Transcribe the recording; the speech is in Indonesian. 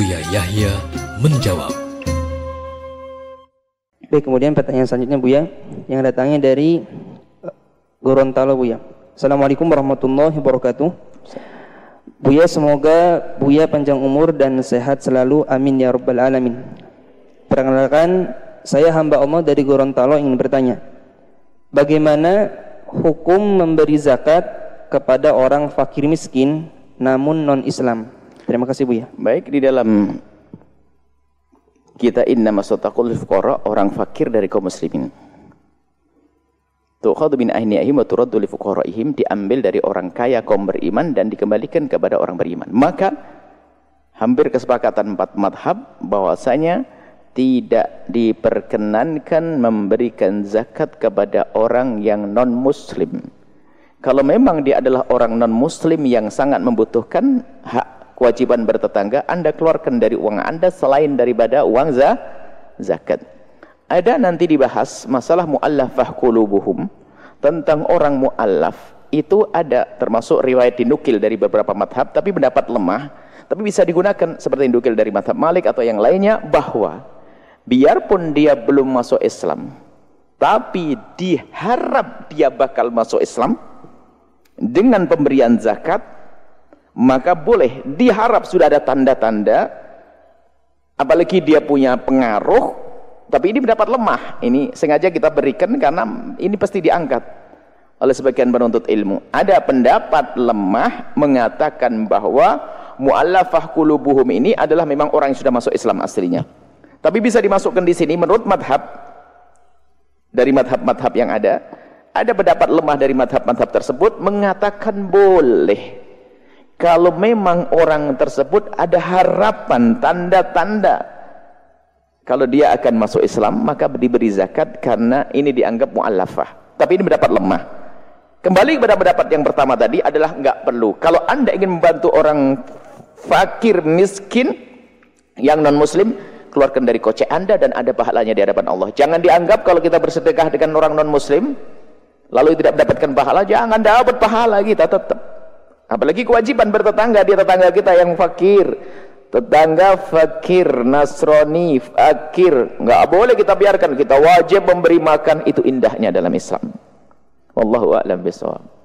Buya Yahya menjawab. Baik, kemudian pertanyaan selanjutnya Buya, yang datangnya dari Gorontalo Buya. Assalamualaikum warahmatullahi wabarakatuh. Buya, semoga Buya panjang umur dan sehat selalu, amin ya rabbal alamin. Perkenalkan, saya hamba Allah dari Gorontalo ingin bertanya, bagaimana hukum memberi zakat kepada orang fakir miskin namun non-Islam? Terima kasih Buya. Baik, di dalam kita innama sadaqatul fuqara, orang fakir dari kaum muslimin. Tu'khadhu min aghniyahim wa turaddu li fuqaraihim, diambil dari orang kaya kaum beriman dan dikembalikan kepada orang beriman. Maka hampir kesepakatan empat madhab bahwasanya tidak diperkenankan memberikan zakat kepada orang yang non muslim. Kalau memang dia adalah orang non muslim yang sangat membutuhkan hak kewajiban bertetangga, Anda keluarkan dari uang Anda selain daripada uang zakat. Ada nanti dibahas masalah mu'allafah qulubuhum, tentang orang mu'allaf. Itu ada termasuk riwayat dinukil dari beberapa madhab, tapi pendapat lemah, tapi bisa digunakan seperti dinukil dari madhab Malik atau yang lainnya, bahwa biarpun dia belum masuk Islam, tapi diharap dia bakal masuk Islam dengan pemberian zakat, maka boleh, diharap sudah ada tanda-tanda, apalagi dia punya pengaruh. Tapi ini pendapat lemah, ini sengaja kita berikan karena ini pasti diangkat oleh sebagian penuntut ilmu. Ada pendapat lemah mengatakan bahwa mu'allafah qulubuhum ini adalah memang orang yang sudah masuk Islam aslinya. Tapi bisa dimasukkan di sini menurut madhab, dari madhab-madhab yang ada pendapat lemah dari madhab-madhab tersebut mengatakan boleh. Kalau memang orang tersebut ada harapan, tanda-tanda kalau dia akan masuk Islam, maka diberi zakat karena ini dianggap mu'allafah. Tapi ini pendapat lemah. Kembali kepada pendapat yang pertama tadi adalah enggak perlu. Kalau Anda ingin membantu orang fakir miskin yang non muslim, keluarkan dari kocek Anda dan ada pahalanya di hadapan Allah. Jangan dianggap kalau kita bersedekah dengan orang non muslim lalu tidak mendapatkan pahala, jangan dapat pahala kita tetap. Apalagi kewajiban bertetangga, dia tetangga kita yang fakir. Tetangga fakir, Nasrani, fakir, nggak boleh kita biarkan, kita wajib memberi makan. Itu indahnya dalam Islam. Wallahu a'lam bishawab.